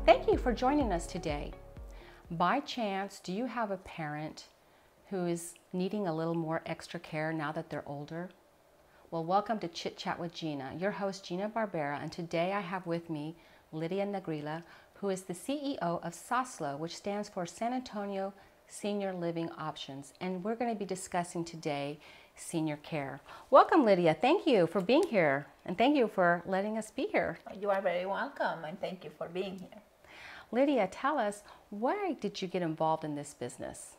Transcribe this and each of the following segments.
Thank you for joining us today. By chance, do you have a parent who is needing a little more extra care now that they're older? Well, welcome to Chit Chat with Gina, your host Gina Barbera, and today I have with me Lidia Negrila, who is the CEO of SASLO, which stands for San Antonio Senior Living Options, and we're going to be discussing today senior care. Welcome, Lidia. Thank you for being here, and thank you for letting us be here. You are very welcome, and thank you for being here. Lidia, tell us, why did you get involved in this business?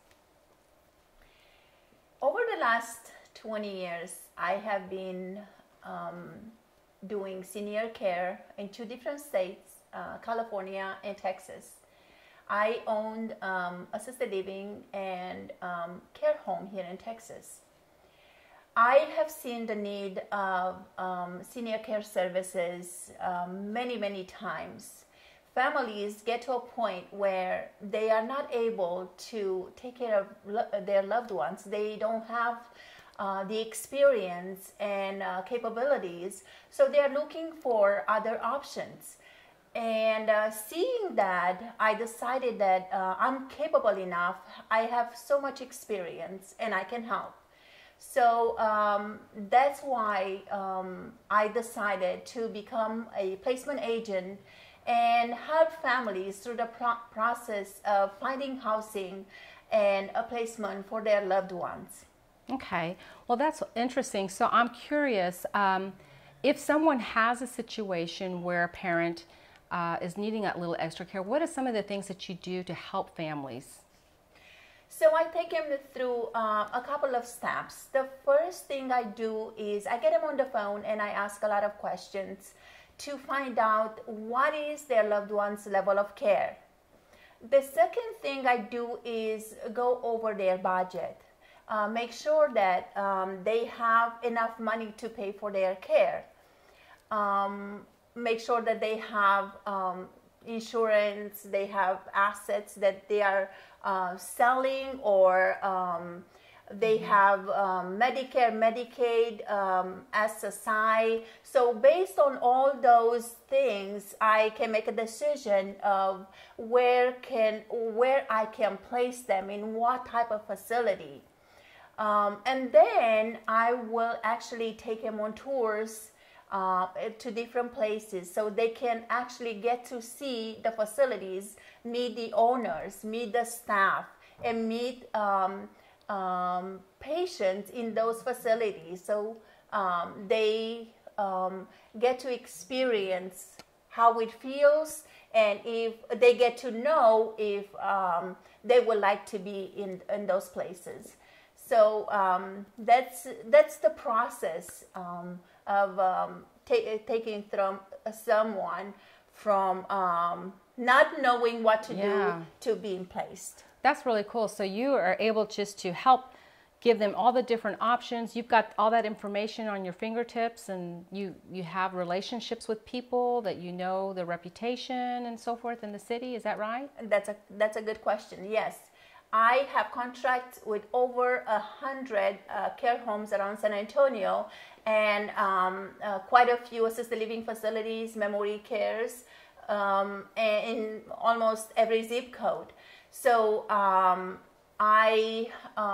Over the last 20 years, I have been doing senior care in 2 different states, California and Texas. I owned assisted living and care home here in Texas. I have seen the need of senior care services many times. Families get to a point where they are not able to take care of their loved ones. They don't have the experience and capabilities, so they are looking for other options. And seeing that, I decided that I'm capable enough, I have so much experience, and I can help. So that's why I decided to become a placement agent and help families through the process of finding housing and a placement for their loved ones. Okay, well, that's interesting. So I'm curious, if someone has a situation where a parent is needing a little extra care, what are some of the things that you do to help families? So I take them through a couple of steps. The first thing I do is I get them on the phone and I ask a lot of questions to find out what is their loved one's level of care. The second thing I do is go over their budget. Make sure that they have enough money to pay for their care. Make sure that they have insurance, they have assets that they are selling, or they have Medicare, Medicaid, SSI. So based on all those things, I can make a decision of where I can place them, in what type of facility. And then I will actually take them on tours to different places, so they can actually get to see the facilities, meet the owners, meet the staff, and meet patients in those facilities. So they get to experience how it feels, and if they get to know if they would like to be in those places. So that's the process of taking from someone from not knowing what to do to being placed. That's really cool. So you are able just to help give them all the different options. You've got all that information on your fingertips, and you have relationships with people that you know the reputation and so forth in the city. Is that right? That's a good question. Yes. I have contracts with over 100 care homes around San Antonio, and quite a few assisted living facilities, memory cares, in almost every zip code. So I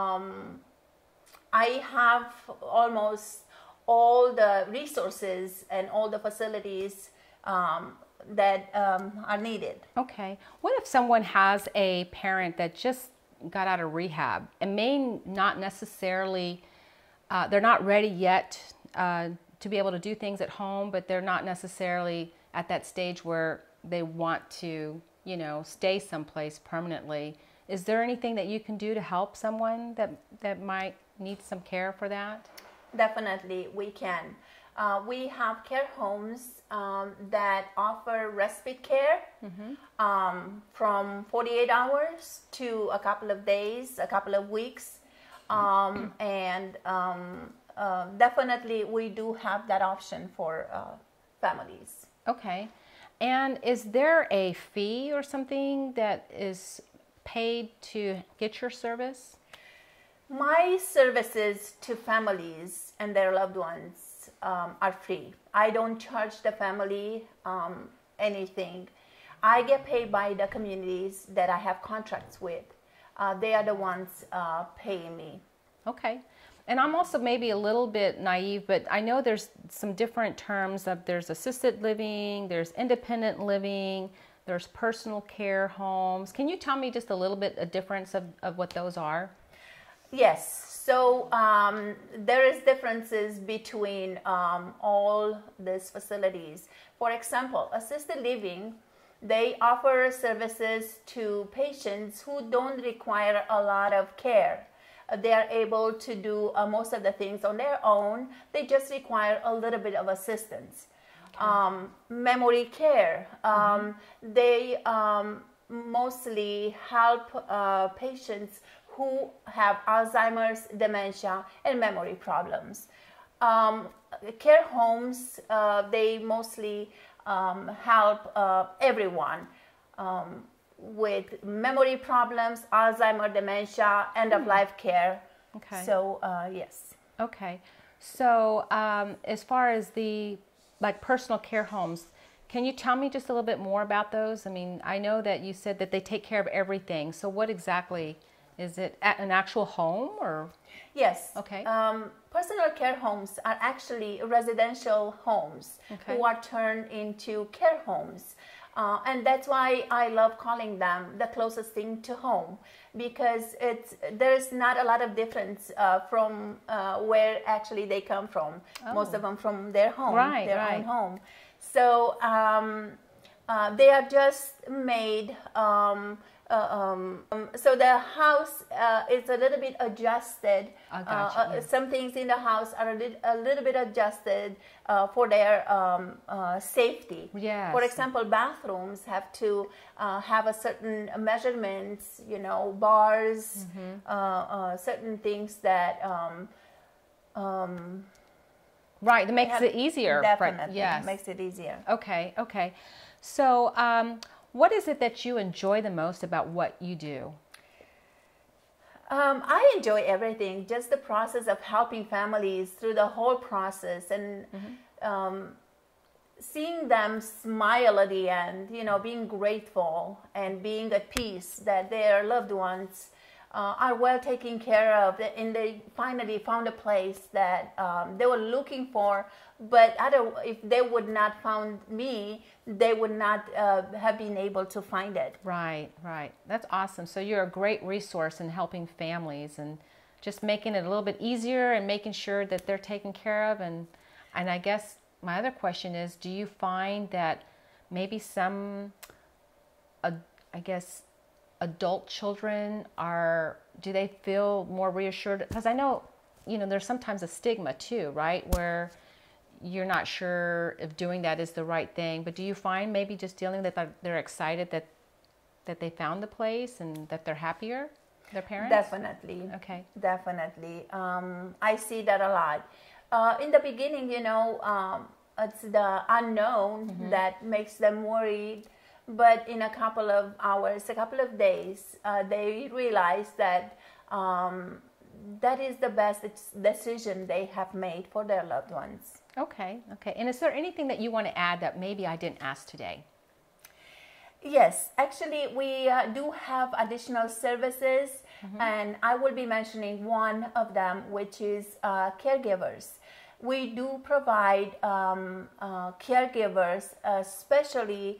have almost all the resources and all the facilities that are needed. Okay. What if someone has a parent that just got out of rehab and may not necessarily, they're not ready yet to be able to do things at home, but they're not necessarily at that stage where they want to, stay someplace permanently? Is there anything that you can do to help someone that might need some care for that? Definitely, we can. We have care homes that offer respite care from 48 hours to a couple of days, a couple of weeks. And definitely we do have that option for families. Okay. And is there a fee or something that is paid to get your service? My services to families and their loved ones are free. I don't charge the family anything. I get paid by the communities that I have contracts with. They are the ones paying me. Okay. And I'm also maybe a little bit naive, but I know there's some different terms of there's assisted living, there's independent living, there's personal care homes. Can you tell me just a little bit a difference of what those are? Yes. So there is differences between all these facilities. For example, assisted living, they offer services to patients who don't require a lot of care. They are able to do most of the things on their own. They just require a little bit of assistance. Okay. Memory care. They mostly help patients who have Alzheimer's, dementia, and memory problems. Care homes, they mostly help everyone with memory problems, Alzheimer, dementia, end-of-life care. Okay. So, yes. Okay. So, as far as the personal care homes, can you tell me just a little bit more about those? I mean, I know that you said that they take care of everything. So, what exactly is it? At an actual home or? Yes. Okay. Personal care homes are actually residential homes who are turned into care homes. And that's why I love calling them the closest thing to home, because there's not a lot of difference from where actually they come from. Oh. Most of them from their home, their own home. So they are just made. So the house is a little bit adjusted. Some things in the house are a little bit adjusted for their safety. Yes. For example, bathrooms have to have a certain measurements, bars, certain things that... right, that makes it easier. Definitely, right. Yes. Makes it easier. Okay, okay. So... what is it that you enjoy the most about what you do? I enjoy everything, just the process of helping families through the whole process and seeing them smile at the end, being grateful and being at peace that their loved ones are well taken care of, and they finally found a place that they were looking for. But if they would not found me, they would not have been able to find it. Right, right. That's awesome. So you're a great resource in helping families and just making it a little bit easier and making sure that they're taken care of. And I guess my other question is, do you find that maybe some, adult children do they feel more reassured? Because I know, there's sometimes a stigma too, right? Where you're not sure if doing that is the right thing. But do you find maybe just dealing that they're excited that they found the place and that they're happier, their parents? Definitely. Okay. Definitely. I see that a lot. In the beginning, it's the unknown that makes them worried. But in a couple of hours, a couple of days, they realize that that is the best decision they have made for their loved ones. Okay, okay. And is there anything that you want to add that maybe I didn't ask today? Yes, actually, we do have additional services, and I will be mentioning one of them, which is caregivers. We do provide caregivers, especially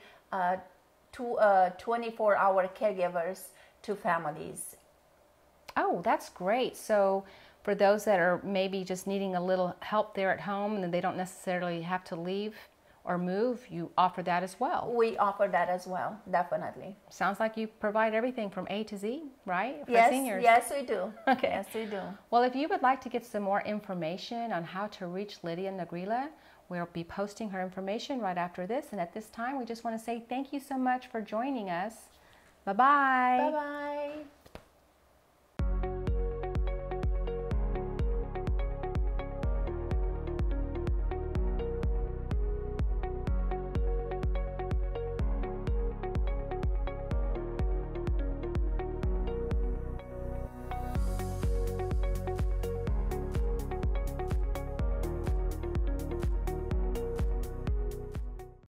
24-hour caregivers to families. Oh, that's great. So for those that are maybe just needing a little help there at home and they don't necessarily have to leave or move, you offer that as well. We offer that as well, definitely. Sounds like you provide everything from A to Z, right? For yes, seniors. Yes, we do. Okay. Yes, we do. Well, if you would like to get some more information on how to reach Lidia Negrila, we'll be posting her information right after this. And at this time, we just want to say thank you so much for joining us. Bye-bye. Bye-bye.